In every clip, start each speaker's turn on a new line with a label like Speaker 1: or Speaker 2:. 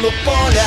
Speaker 1: сторону поля.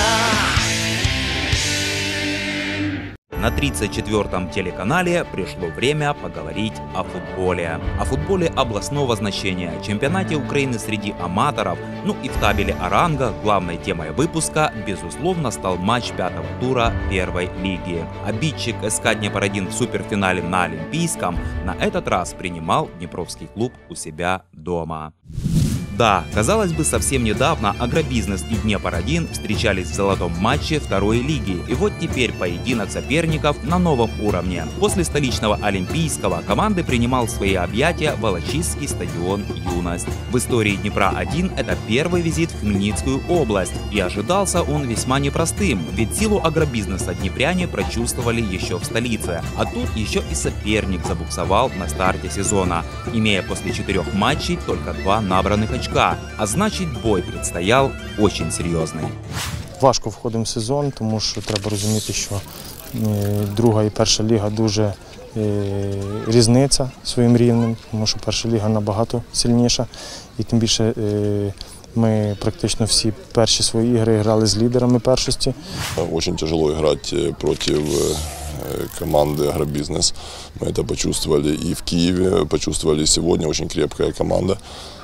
Speaker 2: На 34-м телеканале пришло время поговорить о футболе. О футболе областного значения, чемпионате Украины среди аматоров, ну и в табеле о рангах главной темой выпуска, безусловно, стал матч пятого тура первой лиги. Обидчик СК Днепр-1 в суперфинале на Олимпийском на этот раз принимал Днепровский клуб у себя дома. Да, казалось бы, совсем недавно Агробизнес и Днепр-1 встречались в золотом матче второй лиги. И вот теперь поединок соперников на новом уровне. После столичного Олимпийского команды принимал в свои объятия Волочиський стадион «Юность». В истории Днепра-1 это первый визит в Хмельницкую область. И ожидался он весьма непростым, ведь силу агробизнеса днепряне прочувствовали еще в столице. А тут еще и соперник забуксовал на старте сезона, имея после 4 матчей только 2 набранных очка. А значить, бой предстояв очень серйозний.
Speaker 3: Важко входимо в сезон, тому що треба розуміти, що друга і перша ліга дуже різниця своїм рівнем, тому що перша ліга набагато сильніша. І тим більше ми практично всі перші свої ігри грали з лідерами першості.
Speaker 4: Дуже тяжело грати проти команды «Агробизнес». Мы это почувствовали и в Киеве, почувствовали сегодня. Очень крепкая команда,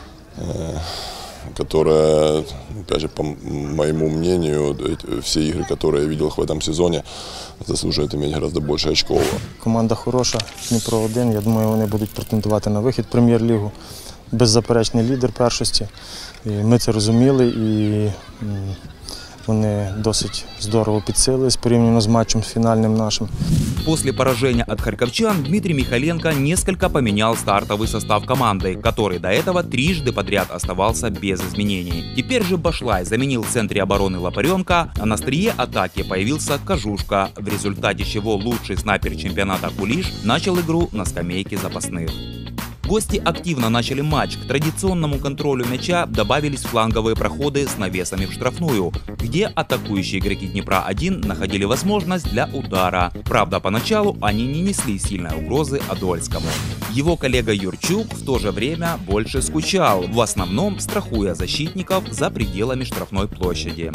Speaker 4: которая, опять же, по моему мнению, все игры, которые я видел в этом сезоне, заслуживают иметь гораздо больше очков.
Speaker 3: Команда хороша, Дніпро-1, я думаю, вони будуть претендувати на вихід в прем'єр-лігу. Беззаперечний лідер першості. Ми це розуміли і вони досить здорово підсилились порівняно з матчем фінальним нашим.
Speaker 2: После поражения от харьковчан Дмитрий Михайленко несколько поменял стартовый состав команды, который до этого трижды подряд оставался без изменений. Теперь же Башлай заменил в центре обороны Лопаренко, а на острие атаки появился Кожушка, в результате чего лучший снайпер чемпионата Кулиш начал игру на скамейке запасных. Гости активно начали матч. К традиционному контролю мяча добавились фланговые проходы с навесами в штрафную, где атакующие игроки Днепра-1 находили возможность для удара. Правда, поначалу они не несли сильной угрозы Адольскому. Его коллега Юрчук в то же время больше скучал, в основном страхуя защитников за пределами штрафной площади.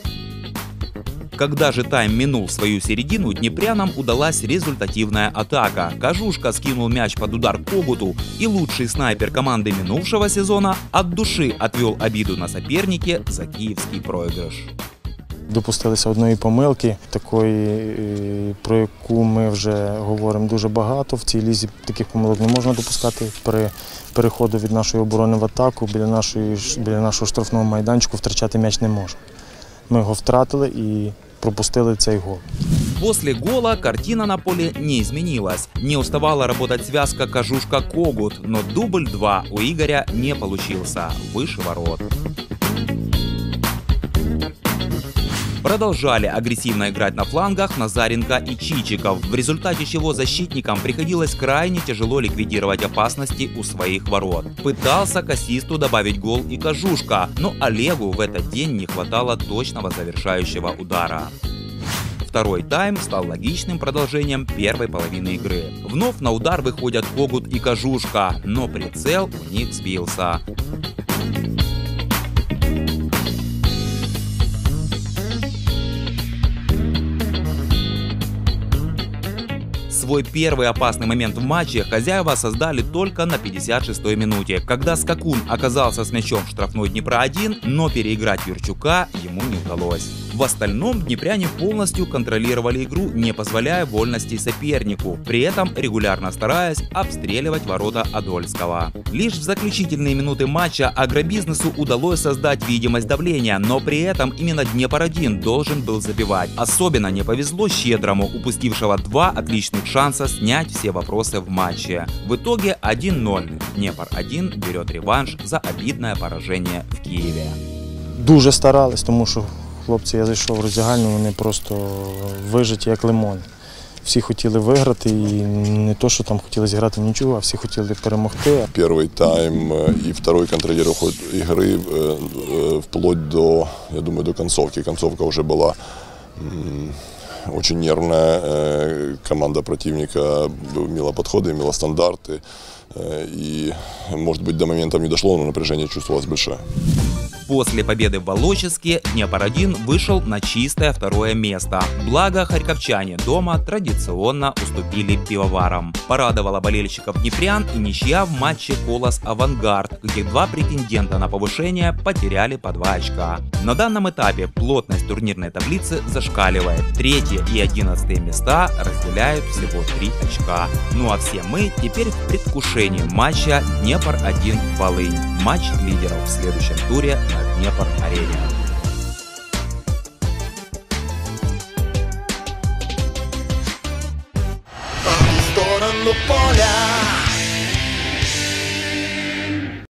Speaker 2: Когда же тайм минул свою середину, днепрянам удалась результативная атака. Кожушка скинул мяч под удар Когуту, и лучший снайпер команды минувшего сезона от души отвел обиду на сопернике за київський проигрыш.
Speaker 3: Допустилися одної помилки, такої, про яку ми вже говоримо дуже багато. В цій лізі таких помилок не можна допускати. При переходу від нашої оборони в атаку, біля нашого штрафного майданчику втрачати м'яч не можна. Мы его втратили и пропустили цей гол.
Speaker 2: После гола картина на поле не изменилась. Не уставала работать связка Кожушка-Когут, но дубль 2 у Игоря не получился. Выше ворот. Продолжали агрессивно играть на флангах Назаренко и Чичиков, в результате чего защитникам приходилось крайне тяжело ликвидировать опасности у своих ворот. Пытался к ассисту добавить гол и Кожушка, но Олегу в этот день не хватало точного завершающего удара. Второй тайм стал логичным продолжением первой половины игры. Вновь на удар выходят Когут и Кожушка, но прицел у них сбился. Свой первый опасный момент в матче хозяева создали только на 56-й минуте, когда Скакун оказался с мячом в штрафной Днепра-1, но переиграть Юрчука ему не удалось. В остальном днепряне полностью контролировали игру, не позволяя вольностей сопернику, при этом регулярно стараясь обстреливать ворота Адольского. Лишь в заключительные минуты матча Агробизнесу удалось создать видимость давления, но при этом именно Днепр-1 должен был забивать. Особенно не повезло Щедрому, упустившего 2 отличных шанса снять все вопросы в матче. В итоге 1-0. Днепр-1 берет реванш за обидное поражение в Киеве.
Speaker 3: Дуже старались, тому що хлопці, я зайшов в роздягальню, вони просто вижаті як лимон. Всі хотіли виграти і не то, що там хотіли зіграти нічого, а всі хотіли перемогти.
Speaker 4: Перший тайм і другий контролював ход ігри вплоть до, я думаю, до концовки. Концовка вже була очень нервная, команда противника имела подходы, имела стандарты, и, может быть, до момента не дошло, но напряжение чувствовалось большое.
Speaker 2: После победы в Волоческе Днепр-1 вышел на чистое второе место. Благо, харьковчане дома традиционно уступили пивоварам. Порадовала болельщиков днепрян и ничья в матче Колос-Авангард, где два претендента на повышение потеряли по 2 очка. На данном этапе плотность турнирной таблицы зашкаливает. 3-е и 11-е места разделяют всего 3 очка. Ну а все мы теперь в предвкушении матча Днепр-1 Волынь. Матч лидеров в следующем туре на Днепр-арене.